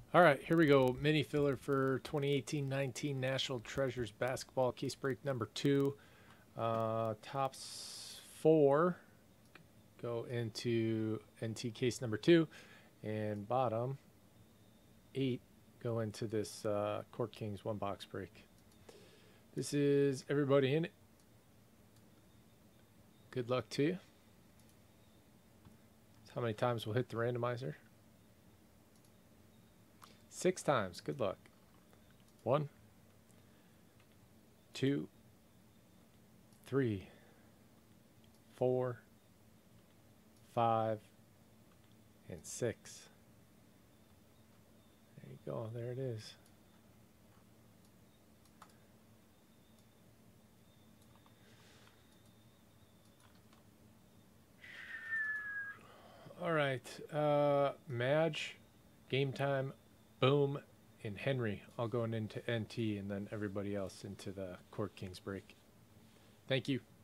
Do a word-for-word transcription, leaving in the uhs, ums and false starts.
All right, here we go. Mini filler for twenty eighteen nineteen National Treasures basketball case break number two. Uh, tops four go into N T case number two, and bottom eight go into this uh, Court Kings one box break. This is everybody in it. Good luck to you. That's how many times we'll hit the randomizer. Six times. Good luck. One, two, three, four, five, and six. There you go. There it is. All right. Uh, Madge, Game Time, Boom, and Henry all going into N T, and then everybody else into the Court Kings break. Thank you.